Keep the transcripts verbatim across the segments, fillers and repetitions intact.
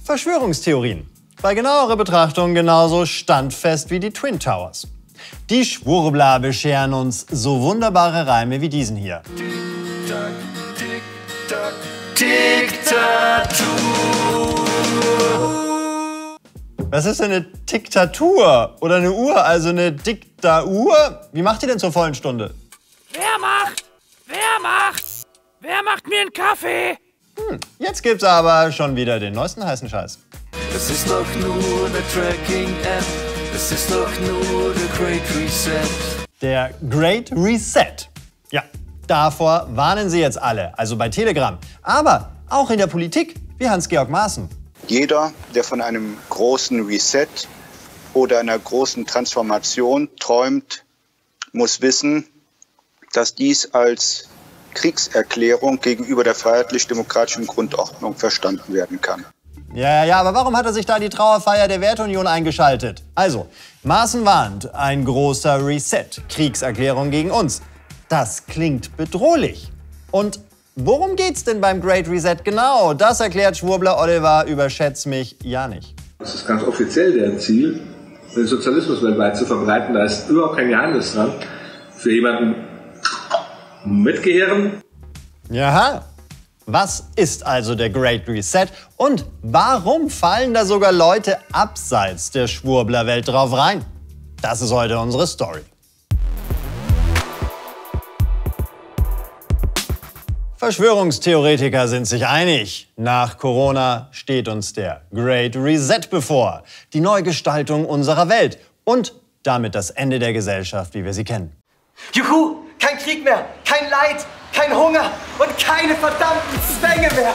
Verschwörungstheorien. Bei genauerer Betrachtung genauso standfest wie die Twin Towers. Die Schwurbler bescheren uns so wunderbare Reime wie diesen hier. Tick-Tack, Tick-Tack, Diktatur. Was ist denn eine Diktatur? Oder eine Uhr, also eine Diktatur? Wie macht ihr denn zur vollen Stunde? Wer macht? Wer macht? Wer macht mir einen Kaffee? Hm, jetzt gibt's aber schon wieder den neuesten heißen Scheiß. Das ist doch nur eine Tracking-App. Das ist doch nur der Great Reset. Der Great Reset. Ja, davor warnen sie jetzt alle, also bei Telegram. Aber auch in der Politik, wie Hans-Georg Maaßen. Jeder, der von einem großen Reset oder einer großen Transformation träumt, muss wissen, dass dies als Kriegserklärung gegenüber der freiheitlich-demokratischen Grundordnung verstanden werden kann. Ja, ja, aber warum hat er sich da die Trauerfeier der Werteunion eingeschaltet? Also, Maaßen warnt, ein großer Reset, Kriegserklärung gegen uns. Das klingt bedrohlich. Und worum geht's denn beim Great Reset genau? Das erklärt Schwurbler Oliver, überschätz mich ja nicht. Das ist ganz offiziell deren Ziel, den Sozialismus weltweit zu verbreiten. Da ist überhaupt kein Geheimnis dran. Für jemanden mitgehören. Jaha. Was ist also der Great Reset und warum fallen da sogar Leute abseits der Schwurblerwelt drauf rein? Das ist heute unsere Story. Verschwörungstheoretiker sind sich einig. Nach Corona steht uns der Great Reset bevor. Die Neugestaltung unserer Welt und damit das Ende der Gesellschaft, wie wir sie kennen. Juhu, kein Krieg mehr, kein Leid, kein Hunger und keine verdammten Zwänge mehr.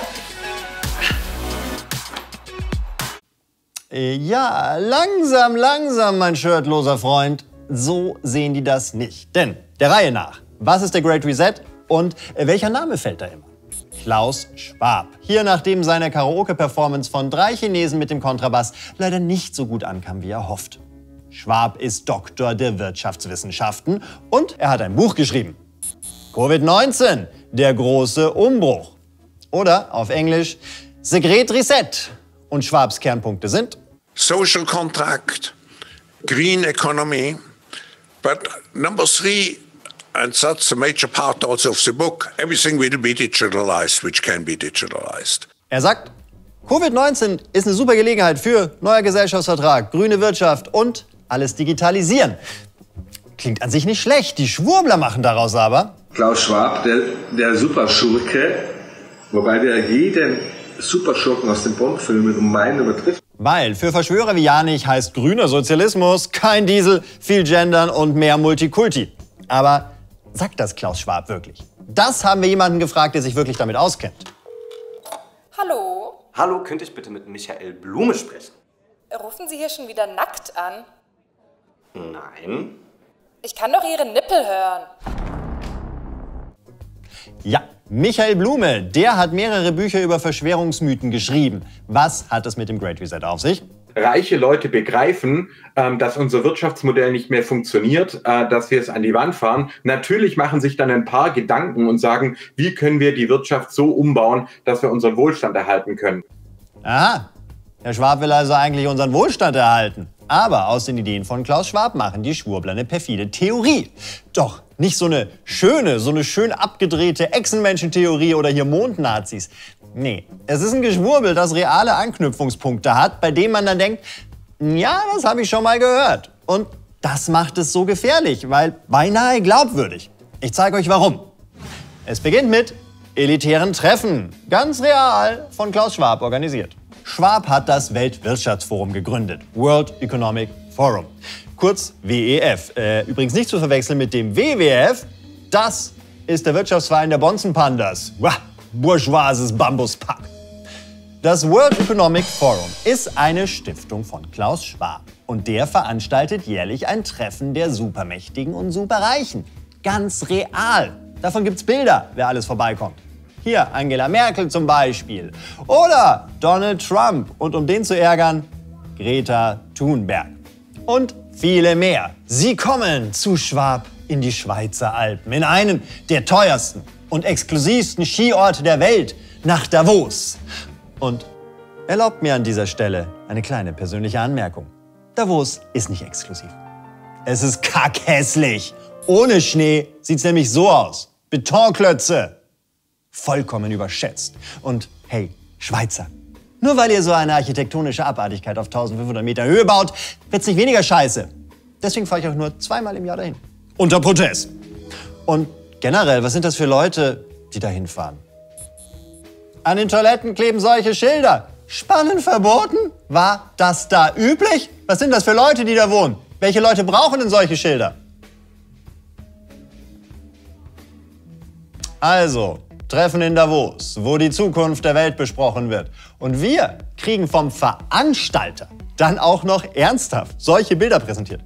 Ja, langsam, langsam, mein shirtloser Freund. So sehen die das nicht. Denn der Reihe nach, was ist der Great Reset und welcher Name fällt da immer? Klaus Schwab. Hier, nachdem seine Karaoke-Performance von drei Chinesen mit dem Kontrabass leider nicht so gut ankam, wie er hofft. Schwab ist Doktor der Wirtschaftswissenschaften und er hat ein Buch geschrieben. Covid neunzehn, der große Umbruch. Oder auf Englisch The Great Reset. Und Schwabs Kernpunkte sind Social Contract, Green Economy, but number three, and that's a major part also of the book, everything will be digitalized, which can be digitalized. Er sagt, Covid neunzehn ist eine super Gelegenheit für neuer Gesellschaftsvertrag, grüne Wirtschaft und alles digitalisieren. Klingt an sich nicht schlecht, die Schwurbler machen daraus aber Klaus Schwab, der, der Superschurke, wobei der jeden Superschurken aus den Bond-Filmen um meinen übertrifft. Weil für Verschwörer wie Janich heißt grüner Sozialismus kein Diesel, viel Gendern und mehr Multikulti. Aber sagt das Klaus Schwab wirklich? Das haben wir jemanden gefragt, der sich wirklich damit auskennt. Hallo? Hallo, könnte ich bitte mit Michael Blume sprechen? Rufen Sie hier schon wieder nackt an? Nein. Ich kann doch Ihre Nippel hören. Ja, Michael Blume, der hat mehrere Bücher über Verschwörungsmythen geschrieben. Was hat es mit dem Great Reset auf sich? Reiche Leute begreifen, ähm, dass unser Wirtschaftsmodell nicht mehr funktioniert, äh, dass wir es an die Wand fahren. Natürlich machen sich dann ein paar Gedanken und sagen, wie können wir die Wirtschaft so umbauen, dass wir unseren Wohlstand erhalten können. Aha, Herr Schwab will also eigentlich unseren Wohlstand erhalten. Aber aus den Ideen von Klaus Schwab machen die Schwurbler eine perfide Theorie. Doch nicht so eine schöne, so eine schön abgedrehte Echsenmenschentheorie oder hier Mondnazis. Nee, es ist ein Geschwurbel, das reale Anknüpfungspunkte hat, bei dem man dann denkt, ja, das habe ich schon mal gehört. Und das macht es so gefährlich, weil beinahe glaubwürdig. Ich zeige euch warum. Es beginnt mit elitären Treffen, ganz real von Klaus Schwab organisiert. Schwab hat das Weltwirtschaftsforum gegründet, World Economic Forum, kurz W E F. Äh, übrigens nicht zu verwechseln mit dem W W F, das ist der Wirtschaftsverein der Bonzenpandas. Wah, bourgeoises Bambuspack. Das World Economic Forum ist eine Stiftung von Klaus Schwab und der veranstaltet jährlich ein Treffen der Supermächtigen und Superreichen. Ganz real. Davon gibt's Bilder, wer alles vorbeikommt. Hier Angela Merkel zum Beispiel. Oder Donald Trump. Und um den zu ärgern, Greta Thunberg. Und viele mehr. Sie kommen zu Schwab in die Schweizer Alpen. In einen der teuersten und exklusivsten Skiorte der Welt, nach Davos. Und Erlaubt mir an dieser Stelle eine kleine persönliche Anmerkung. Davos ist nicht exklusiv. Es ist kackhässlich. Ohne Schnee sieht's nämlich so aus. Betonklötze. Vollkommen überschätzt. Und hey, Schweizer, nur weil ihr so eine architektonische Abartigkeit auf eintausendfünfhundert Meter Höhe baut, wird's nicht weniger scheiße. Deswegen fahre ich auch nur zweimal im Jahr dahin. Unter Protest. Und generell, was sind das für Leute, die dahin fahren? An den Toiletten kleben solche Schilder. Spannen verboten? War das da üblich? Was sind das für Leute, die da wohnen? Welche Leute brauchen denn solche Schilder? Also, Treffen in Davos, wo die Zukunft der Welt besprochen wird. Und wir kriegen vom Veranstalter dann auch noch ernsthaft solche Bilder präsentiert.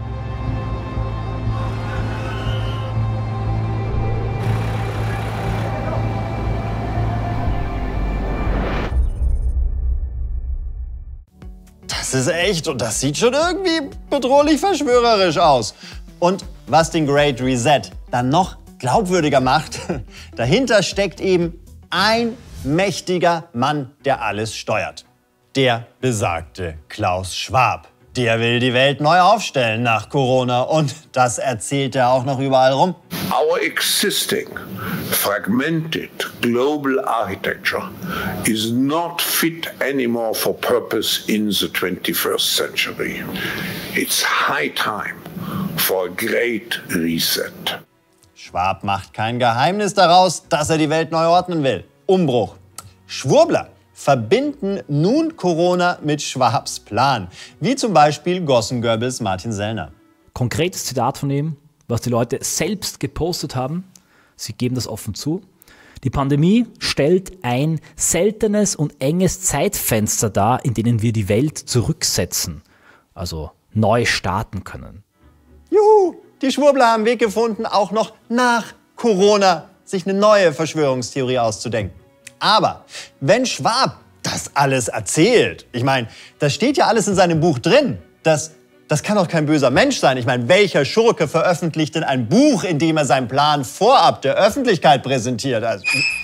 Das ist echt und das sieht schon irgendwie bedrohlich verschwörerisch aus. Und was den Great Reset dann noch glaubwürdiger macht, dahinter steckt eben ein mächtiger Mann, der alles steuert. Der besagte Klaus Schwab. Der will die Welt neu aufstellen nach Corona und das erzählt er auch noch überall rum. Our existing fragmented global architecture is not fit anymore for purpose in the twenty-first century. It's high time for a great reset. Schwab macht kein Geheimnis daraus, dass er die Welt neu ordnen will. Umbruch. Schwurbler verbinden nun Corona mit Schwabs Plan. Wie zum Beispiel Gossen-Goebbels Martin Sellner. Konkretes Zitat von ihm, was die Leute selbst gepostet haben. Sie geben das offen zu. Die Pandemie stellt ein seltenes und enges Zeitfenster dar, in denen wir die Welt zurücksetzen, also neu starten können. Juhu! Die Schwurbler haben einen Weg gefunden, auch noch nach Corona sich eine neue Verschwörungstheorie auszudenken. Aber wenn Schwab das alles erzählt, ich meine, das steht ja alles in seinem Buch drin, das, das kann doch kein böser Mensch sein. Ich meine, welcher Schurke veröffentlicht denn ein Buch, in dem er seinen Plan vorab der Öffentlichkeit präsentiert? Also,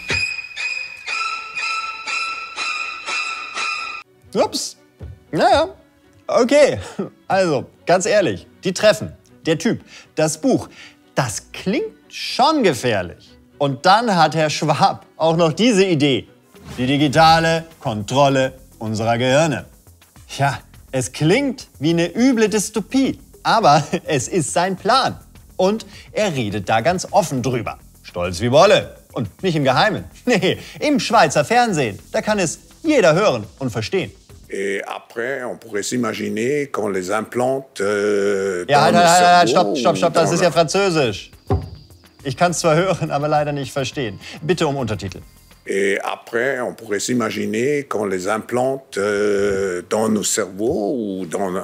ups, naja, okay, also ganz ehrlich, die Treffen, der Typ, das Buch, das klingt schon gefährlich. Und dann hat Herr Schwab auch noch diese Idee. Die digitale Kontrolle unserer Gehirne. Ja, es klingt wie eine üble Dystopie, aber es ist sein Plan. Und er redet da ganz offen drüber. Stolz wie Bolle. Und nicht im Geheimen. Nee, im Schweizer Fernsehen. Da kann es jeder hören und verstehen. Et après, on pourrait s'imaginer qu'on les implante euh, Ja, dans halt, halt, halt, le stopp, cerveau stopp, stopp, ou das dans ist ja Französisch. Ich kann es zwar hören, aber leider nicht verstehen. Bitte um Untertitel. Et après, on pourrait s'imaginer qu'on les implante euh, dans nos cerveaux ou dans...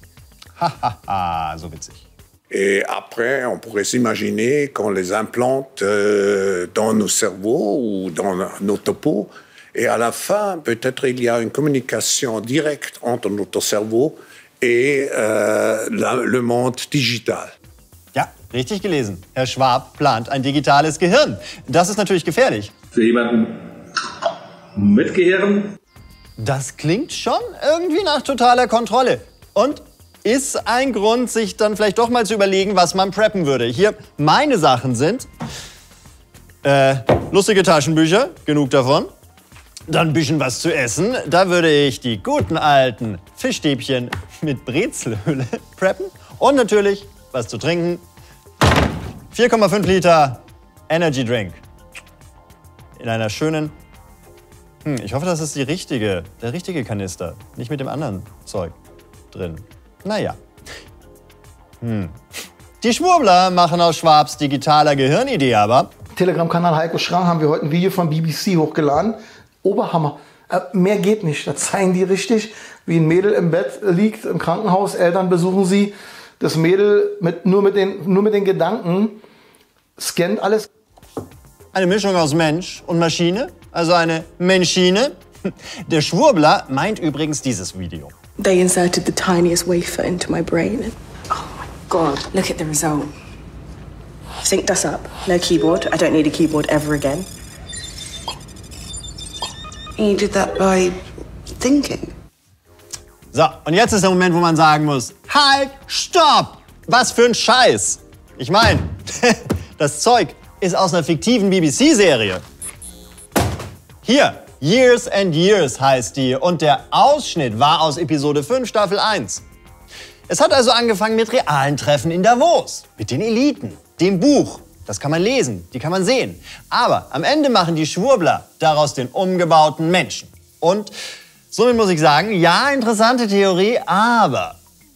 Hahaha, so witzig. Et après, on pourrait s'imaginer qu'on les implante euh, dans nos cerveaux ou dans nos topos. Et à la fin, peut-être il y a une communication directe entre notre cerveau et euh, la, le monde digital. Ja, richtig gelesen. Herr Schwab plant ein digitales Gehirn. Das ist natürlich gefährlich. Für jemanden mit Gehirn? Das klingt schon irgendwie nach totaler Kontrolle. Und ist ein Grund, sich dann vielleicht doch mal zu überlegen, was man preppen würde. Hier, meine Sachen sind äh, lustige Taschenbücher, genug davon. Dann ein bisschen was zu essen. Da würde ich die guten alten Fischstäbchen mit Brezelhülle preppen. Und natürlich was zu trinken. vier Komma fünf Liter Energy Drink. In einer schönen... Hm, ich hoffe, das ist die richtige, der richtige Kanister. Nicht mit dem anderen Zeug drin. Naja. Hm. Die Schwurbler machen aus Schwabs digitaler Gehirnidee aber... Telegram-Kanal Heiko Schrang haben wir heute ein Video von B B C hochgeladen. Oberhammer. Äh, mehr geht nicht. Da zeigen die richtig, wie ein Mädel im Bett liegt, im Krankenhaus. Eltern besuchen sie. Das Mädel mit, nur, mit den, nur mit den Gedanken scannt alles. Eine Mischung aus Mensch und Maschine, also eine Menschine. Der Schwurbler meint übrigens dieses Video. They inserted the tiniest wafer into my brain. Oh my God, look at the result. Synced us up. No keyboard. I don't need a keyboard ever again. You did that by thinking. So, und jetzt ist der Moment, wo man sagen muss, halt, stopp! Was für ein Scheiß! Ich meine, das Zeug ist aus einer fiktiven B B C-Serie. Hier, Years and Years heißt die und der Ausschnitt war aus Episode fünf, Staffel eins. Es hat also angefangen mit realen Treffen in Davos, mit den Eliten, dem Buch. Das kann man lesen, die kann man sehen. Aber am Ende machen die Schwurbler daraus den umgebauten Menschen. Und somit muss ich sagen, ja, interessante Theorie, aber,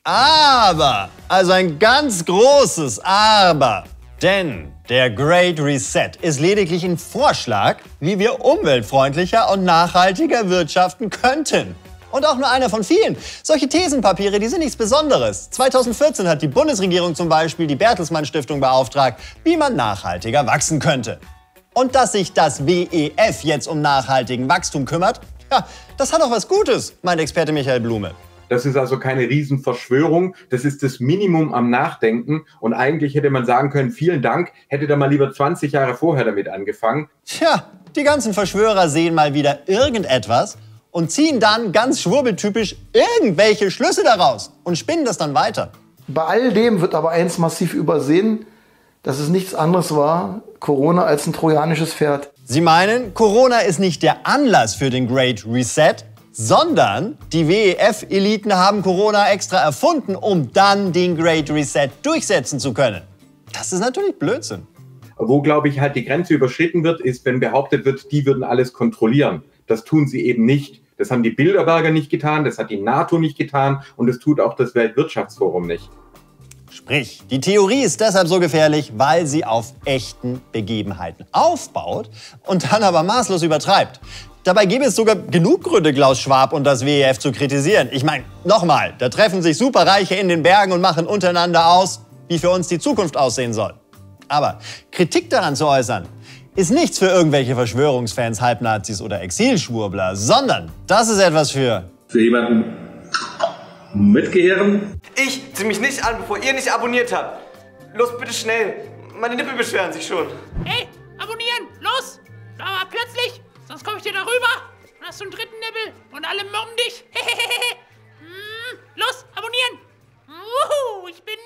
aber, also ein ganz großes Aber. Denn der Great Reset ist lediglich ein Vorschlag, wie wir umweltfreundlicher und nachhaltiger wirtschaften könnten. Und auch nur einer von vielen. Solche Thesenpapiere, die sind nichts Besonderes. zweitausendvierzehn hat die Bundesregierung zum Beispiel die Bertelsmann Stiftung beauftragt, wie man nachhaltiger wachsen könnte. Und dass sich das W E F jetzt um nachhaltigen Wachstum kümmert, ja, das hat auch was Gutes, meint Experte Michael Blume. Das ist also keine Riesenverschwörung, das ist das Minimum am Nachdenken. Und eigentlich hätte man sagen können, vielen Dank, hätte da mal lieber zwanzig Jahre vorher damit angefangen. Tja, die ganzen Verschwörer sehen mal wieder irgendetwas und ziehen dann ganz schwurbeltypisch irgendwelche Schlüsse daraus und spinnen das dann weiter. Bei all dem wird aber eins massiv übersehen, dass es nichts anderes war, Corona, als ein trojanisches Pferd. Sie meinen, Corona ist nicht der Anlass für den Great Reset, sondern die W E F-Eliten haben Corona extra erfunden, um dann den Great Reset durchsetzen zu können. Das ist natürlich Blödsinn. Wo, glaube ich, halt die Grenze überschritten wird, ist, wenn behauptet wird, die würden alles kontrollieren. Das tun sie eben nicht. Das haben die Bilderberger nicht getan, das hat die NATO nicht getan und das tut auch das Weltwirtschaftsforum nicht. Sprich, die Theorie ist deshalb so gefährlich, weil sie auf echten Begebenheiten aufbaut und dann aber maßlos übertreibt. Dabei gäbe es sogar genug Gründe, Klaus Schwab und das W E F zu kritisieren. Ich meine, nochmal, da treffen sich Superreiche in den Bergen und machen untereinander aus, wie für uns die Zukunft aussehen soll. Aber Kritik daran zu äußern, ist nichts für irgendwelche Verschwörungsfans, Halbnazis oder Exilschwurbler, sondern das ist etwas für... Für jemanden mit Gehirn? Ich zieh mich nicht an, bevor ihr nicht abonniert habt. Los, bitte schnell. Meine Nippel beschweren sich schon. Hey, abonnieren, los! Aber plötzlich, sonst komme ich dir da rüber. Dann hast du einen dritten Nippel und alle mobben dich. Hm, los, abonnieren! Wuhu, ich bin